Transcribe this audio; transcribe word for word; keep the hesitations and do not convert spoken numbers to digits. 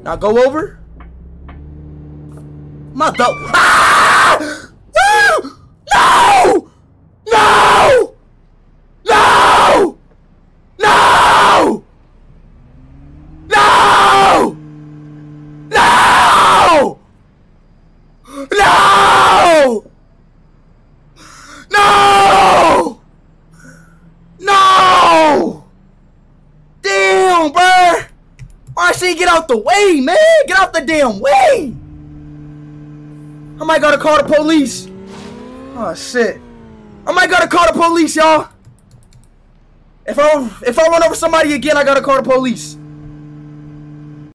Now go over. Mother. Ah! No! No! No! No! No! No! No! No! No! No! Damn, bruh! R C, get out the way, man! Get out the damn way! I might gotta call the police. Oh shit! I might gotta call the police, y'all. If I if I run over somebody again, I gotta call the police.